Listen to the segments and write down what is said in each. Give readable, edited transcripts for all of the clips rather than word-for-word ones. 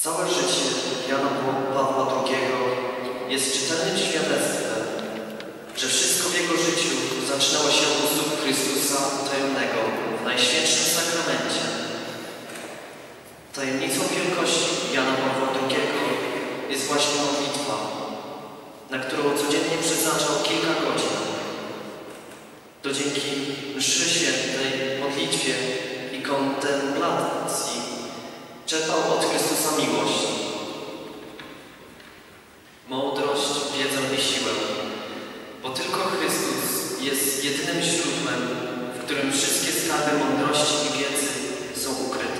Całe życie Jana Pawła II jest czytelnym świadectwem, że wszystko w jego życiu zaczynało się u stóp Chrystusa utajemnego w Najświętszym Sakramencie. Tajemnicą wielkości Jana Pawła II jest właśnie modlitwa, na którą codziennie przeznaczał kilka godzin. To dzięki mszy świętej, modlitwie i kontemplacji czerpał od Chrystusa miłość, mądrość, wiedzę i siłę, bo tylko Chrystus jest jedynym źródłem, w którym wszystkie skarby mądrości i wiedzy są ukryte.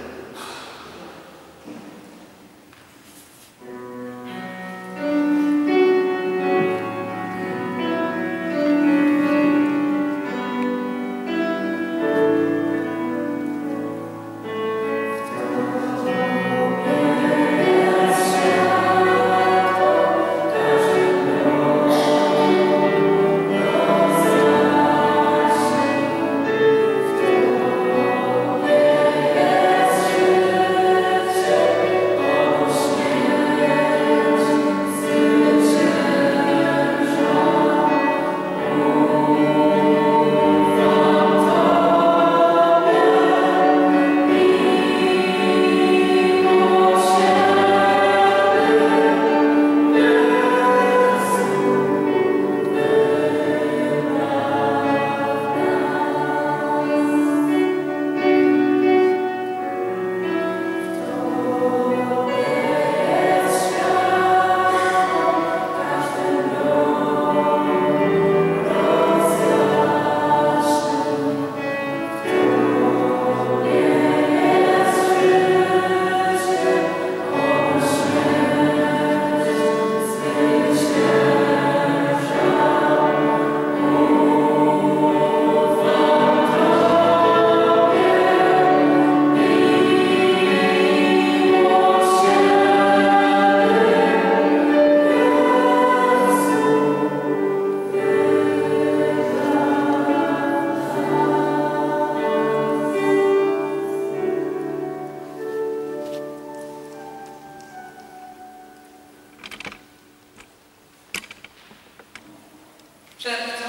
W czerwcu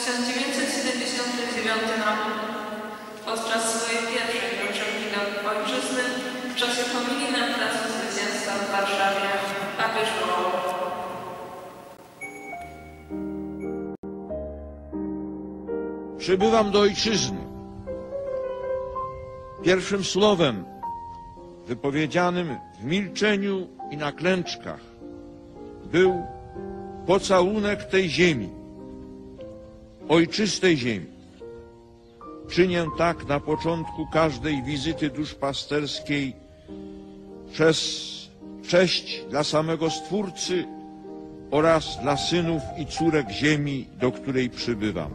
1979 roku, podczas swojej pierwszej roczowiny ojczyzny, w czasie homilii na Placu Zwycięstwa w Warszawie, papież wołał: Przybywam do ojczyzny. Pierwszym słowem wypowiedzianym w milczeniu i na klęczkach był pocałunek tej ziemi, ojczystej ziemi. Czynię tak na początku każdej wizyty duszpasterskiej przez cześć dla samego Stwórcy oraz dla synów i córek ziemi, do której przybywam.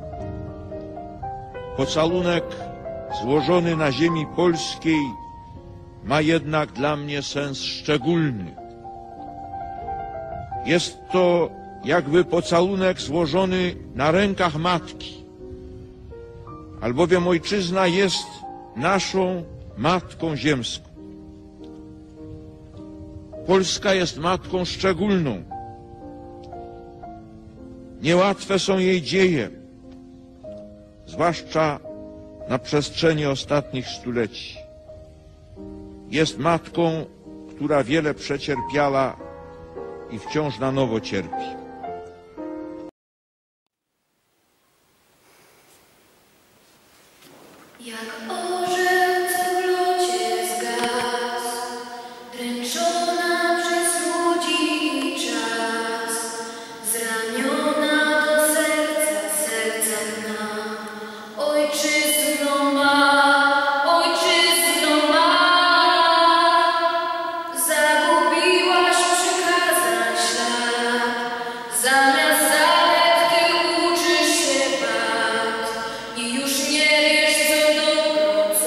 Pocałunek złożony na ziemi polskiej ma jednak dla mnie sens szczególny. Jest to jakby pocałunek złożony na rękach matki, albowiem ojczyzna jest naszą Matką Ziemską. Polska jest matką szczególną. Niełatwe są jej dzieje, zwłaszcza na przestrzeni ostatnich stuleci. Jest matką, która wiele przecierpiała i wciąż na nowo cierpi. Jak orzeł, co w locie zgasł, dręczona przez ludzi i czas, zraniona do serca dna, ojczyzno ma, zagubiłaś przykazań ślad, zamiast zalet ty uczysz się wad i już nie wiesz, co dobro,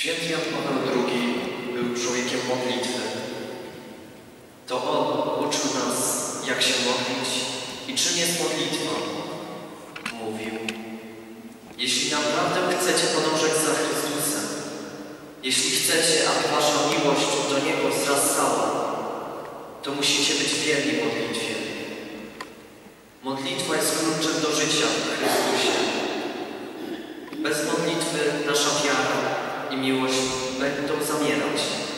Święty Jan Paweł II był człowiekiem modlitwy. To on uczył nas, jak się modlić i czym jest modlitwa. Mówił: jeśli naprawdę chcecie podążać za Chrystusem, jeśli chcecie, aby wasza miłość do Niego wzrastała, to musicie być wierni modlitwie. Modlitwa jest kluczem do życia w Chrystusie. Bez modlitwy nasza wiara i miłość będą zamierać.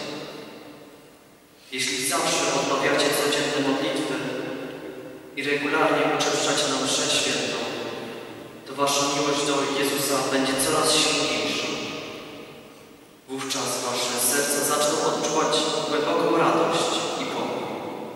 Jeśli zawsze odmawiacie codzienne modlitwy i regularnie uczęszczacie na mszę świętą, to wasza miłość do Jezusa będzie coraz silniejsza. Wówczas wasze serca zaczną odczuwać głęboką radość i pokój.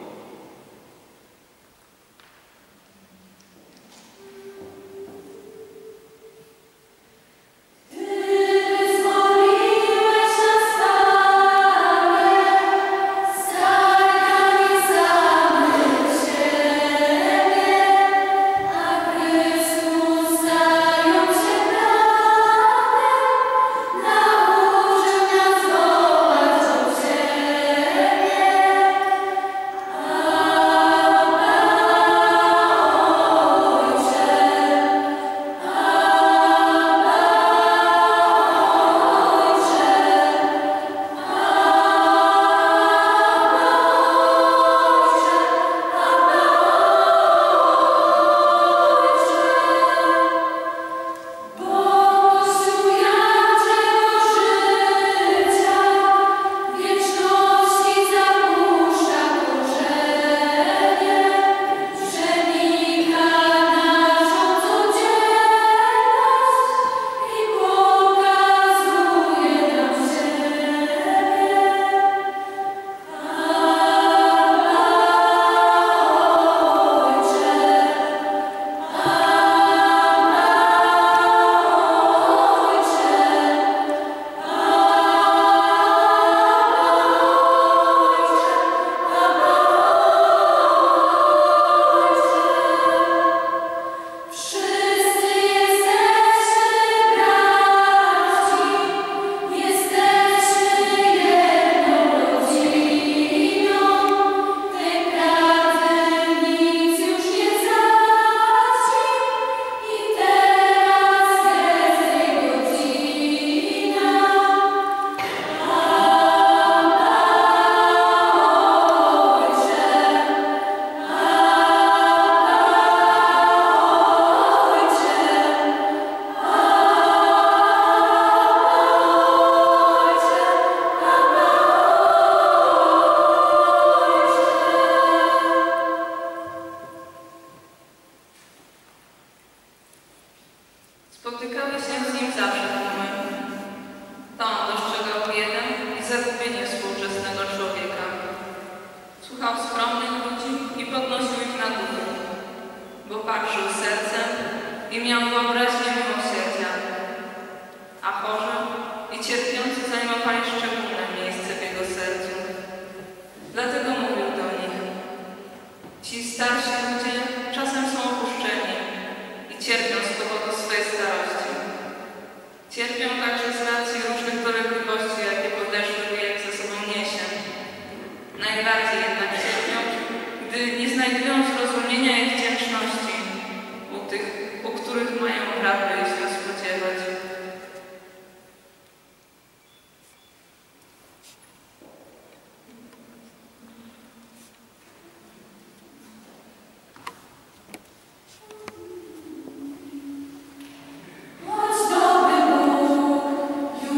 Spotykały się z nim zawsze tłumy. To on dostrzegał biedę i zagubienie współczesnego człowieka. Słuchał skromnych ludzi i podnosił ich na górę, bo patrzył sercem i miał wyobraźnię miłosierdzia, a chorzy i cierpiący zajmowali szczególne miejsce w jego sercu. Dlatego mówił do nich: ci starsi ludzie czasem są opuszczeni i cierpią z powodu swej starości. Cierpią także z racji różnych dolegliwości, jakie podeszły wiek ze sobą niesie. Najbardziej jednak cierpią, gdy nie znajdują zrozumienia i wdzięczności u tych, u których mają prawo się spodziewać. Chodź, dobry Bóg,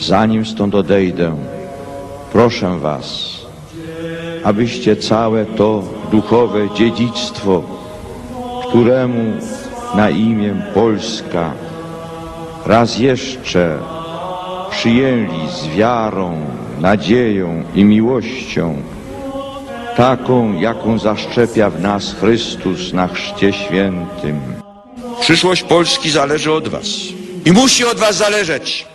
zanim stąd odejdę, proszę was, abyście całe to duchowe dziedzictwo, któremu na imię Polska, raz jeszcze przyjęli z wiarą, nadzieją i miłością, taką, jaką zaszczepia w nas Chrystus na Chrzcie Świętym. Przyszłość Polski zależy od was i musi od was zależeć.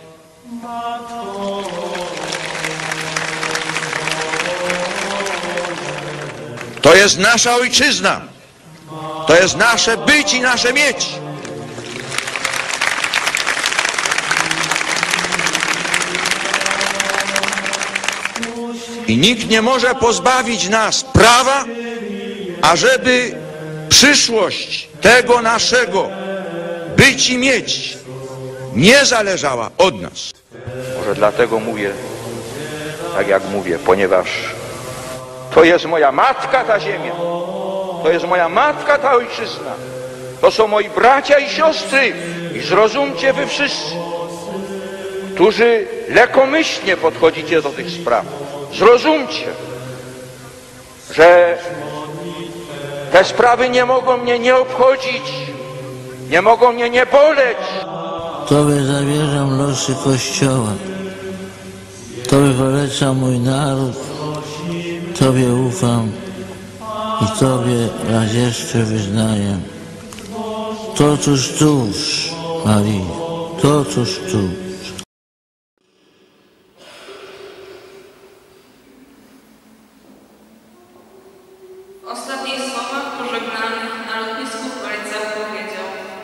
To jest nasza ojczyzna. To jest nasze być i nasze mieć. I nikt nie może pozbawić nas prawa, ażeby przyszłość tego naszego być i mieć nie zależała od nas. Może dlatego mówię, tak jak mówię, ponieważ to jest moja matka ta ziemia, to jest moja matka ta ojczyzna, to są moi bracia i siostry i zrozumcie wy wszyscy, którzy lekkomyślnie podchodzicie do tych spraw. Zrozumcie, że te sprawy nie mogą mnie nie obchodzić, nie mogą mnie nie boleć. Tobie zawierzam losy Kościoła, Tobie polecam mój naród, Tobie ufam i Tobie raz jeszcze wyznaję. To tuż, Maryjo, to tuż. W ostatnich słowach pożegnalnych na lotnisku w Korycach powiedział: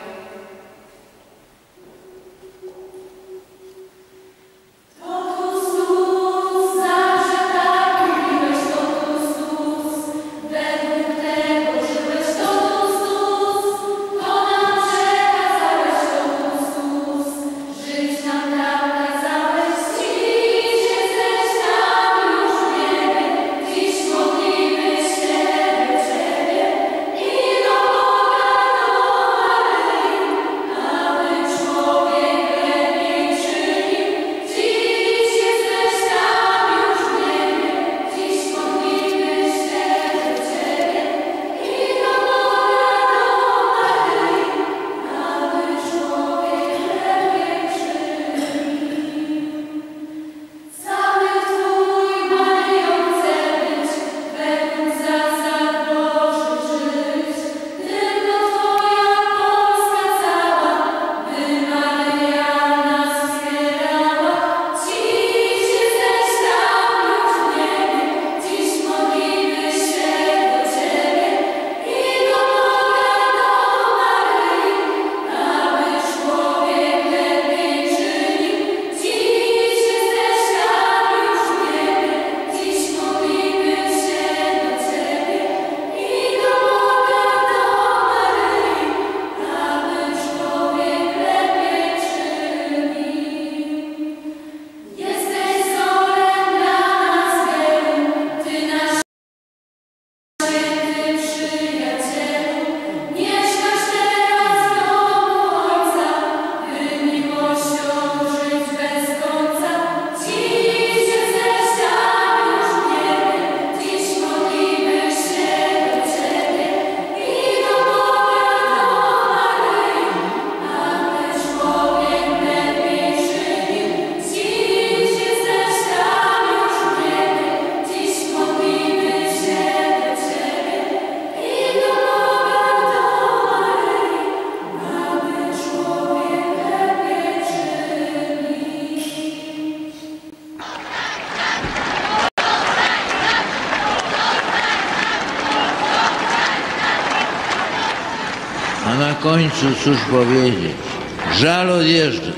A na końcu cóż powiedzieć? Żal odjeżdżać.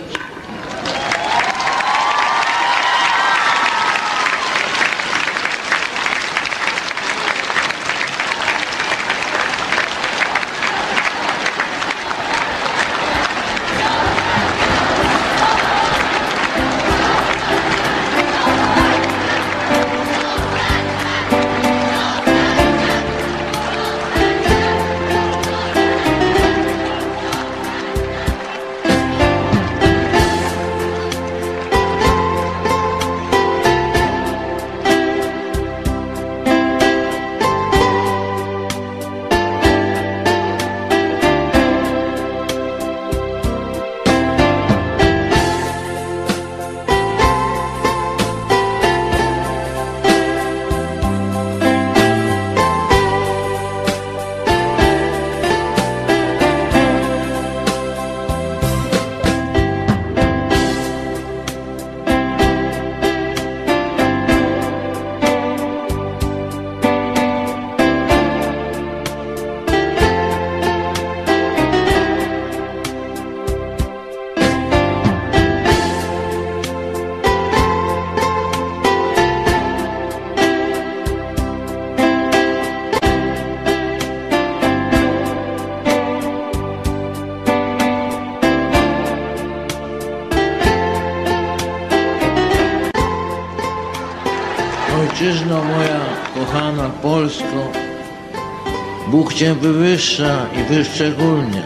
Ojczyzno moja kochana Polsko, Bóg Cię wywyższa i wyszczególnia.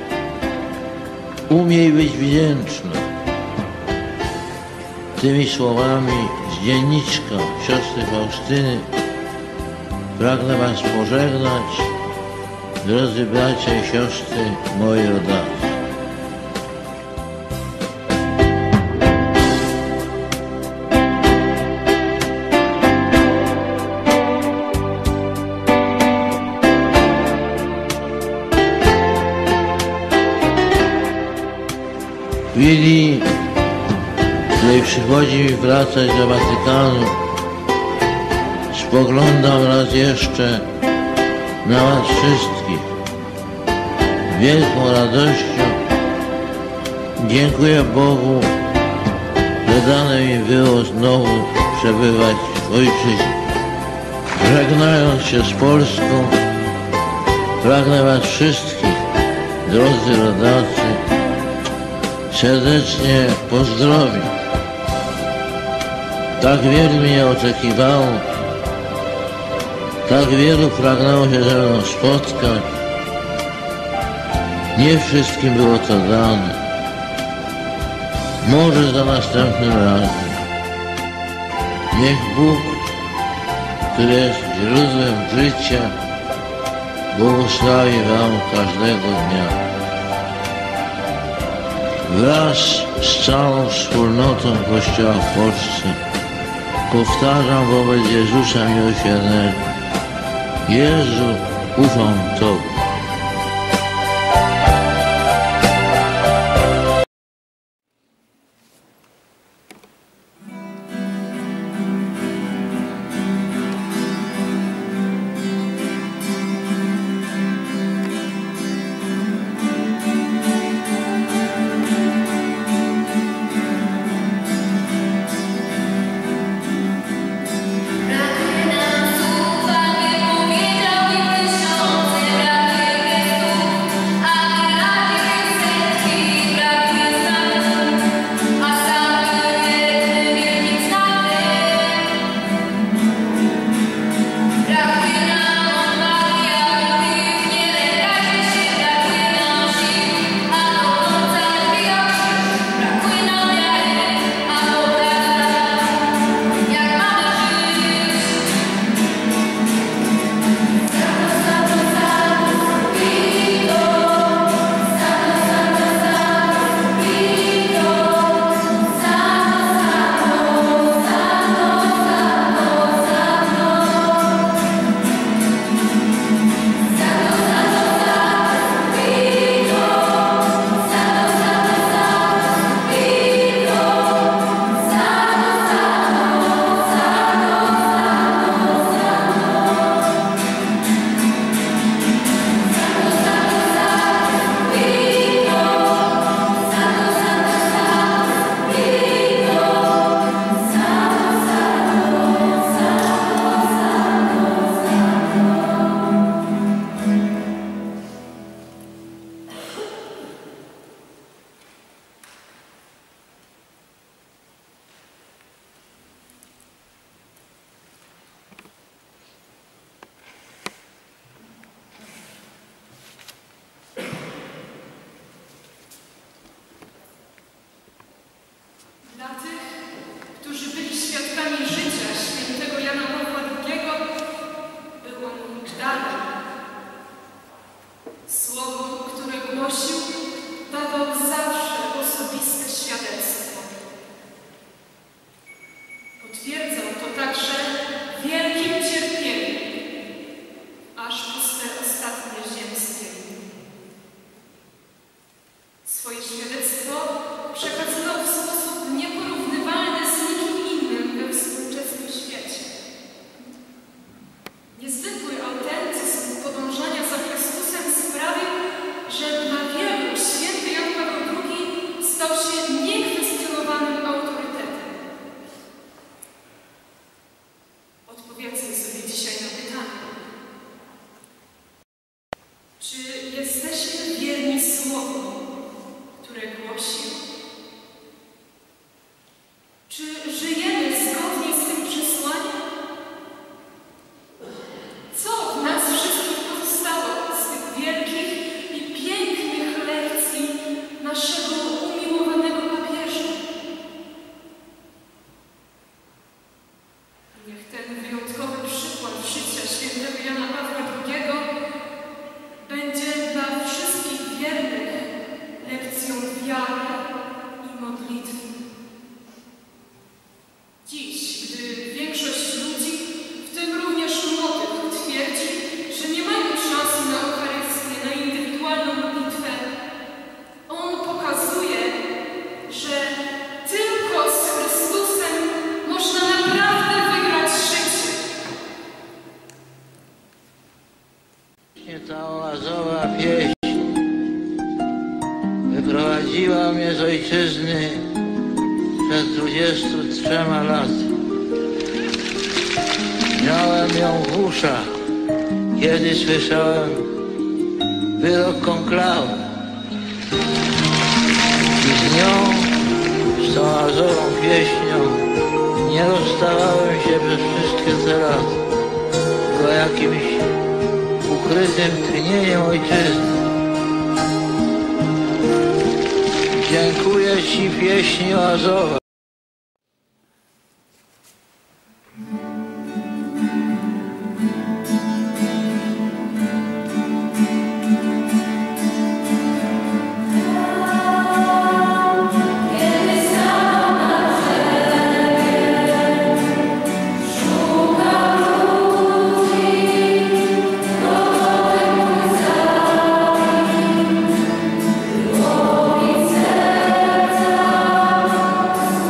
Umiej być wdzięczna. Tymi słowami z dzienniczka siostry Faustyny pragnę Was pożegnać, drodzy bracia i siostry, moi rodacy. W chwili, w której przychodzi mi wracać do Watykanu, spoglądam raz jeszcze na Was wszystkich. Z wielką radością dziękuję Bogu, że dane mi było znowu przebywać w Ojczyźnie. Żegnając się z Polską, pragnę Was wszystkich, drodzy rodacy, serdecznie pozdrowić. Tak wielu mnie oczekiwało, tak wielu pragnęło się ze mną spotkać. Nie wszystkim było to dane. Może za następnym razem. Niech Bóg, który jest źródłem życia, błogosławi Wam każdego dnia. Wraz z całą wspólnotą Kościoła w Polsce powtarzam wobec Jezusa Miłosiernego: Jezu, ufam Tobie. Brakuje nam słów, aby powiedział im tysiące, brakuje gestów, aby radził setki, brakuje znaków, a sam był wielkim znakiem. Brakuje nam odwagi, aby tych nie lękać się, brakuje nam sił, a mogąca odbijać się, brakuje nam wiary, a pokazać, jak mamy żyć. Dla tych, którzy byli świadkami życia świętego Jana Pawła II, był on darem. Słowo, które głosił, dawał zawsze osobiste świadectwo. Potwierdzał to także wielkim cierpieniem, aż po swe ostatnie ziemskie dni. Swoje świadectwo przekazywał w sposób nieporównywalny z nikim innym we współczesnym świecie. Niezwykły autentyzm podążania za Chrystusem sprawił, że dla wielu święty Jan Paweł II Wyprowadziła mnie z ojczyzny przed 23 laty. Miałem ją w uszach, kiedy słyszałem wyrok konklawy. I z nią, z tą azową pieśnią, nie rozstawałem się przez wszystkie te lata. Była jakimś ukrytym tchnieniem ojczyzny. Dziękuję Ci, pieśni Azowa. Serca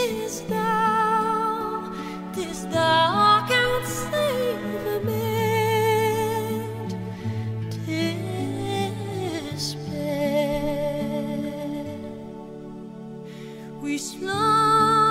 'tis thou canst save a maid, 'tis spare. We slumber